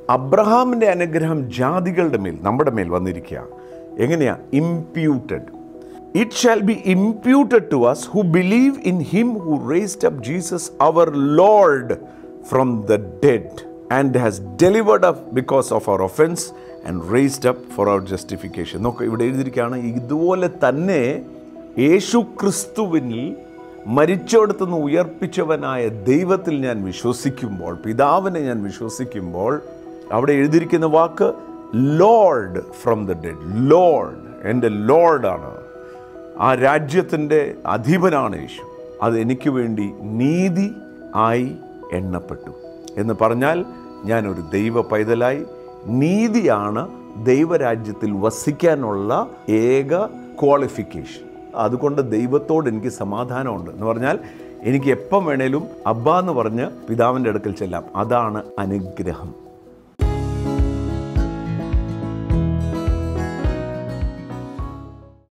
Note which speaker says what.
Speaker 1: അബ്രഹാമിൻ്റെ അനുഗ്രഹം ജാതികളുടെ മേൽ, നമ്മുടെ മേൽ വന്നിരിക്കുക. എങ്ങനെയാ? Imputed. It shall be imputed to us who believe in him who raised up Jesus our Lord from the dead and has delivered us because of our offense and raised up for our justification. നോക്ക്, ഇവിടെ എഴുതിയിരിക്കുകയാണ്, ഇതുപോലെ തന്നെ യേശു ക്രിസ്തുവിനിൽ മരിച്ചെടുത്തുനിന്ന് ഉയർപ്പിച്ചവനായ ദൈവത്തിൽ ഞാൻ വിശ്വസിക്കുമ്പോൾ, പിതാവിനെ ഞാൻ വിശ്വസിക്കുമ്പോൾ, അവിടെ എഴുതിയിരിക്കുന്ന വാക്ക് lord from the dead. Lord, എൻ്റെ ലോർഡാണ്. ആ രാജ്യത്തിൻ്റെ അധിപനാണ് യേശു. അത് എനിക്ക് വേണ്ടി നീതി ആയി എണ്ണപ്പെട്ടു എന്ന് പറഞ്ഞാൽ ഞാനൊരു ദൈവ പൈതലായി. നീതിയാണ് ദൈവരാജ്യത്തിൽ വസിക്കാനുള്ള ഏക ക്വാളിഫിക്കേഷൻ. അതുകൊണ്ട് ദൈവത്തോട് എനിക്ക് സമാധാനമുണ്ട് എന്ന് പറഞ്ഞാൽ എനിക്ക് എപ്പം വേണേലും അബ്ബാ എന്ന് പറഞ്ഞ് പിതാവിൻ്റെ അടുക്കൽ ചെല്ലാം. അതാണ് അനുഗ്രഹം.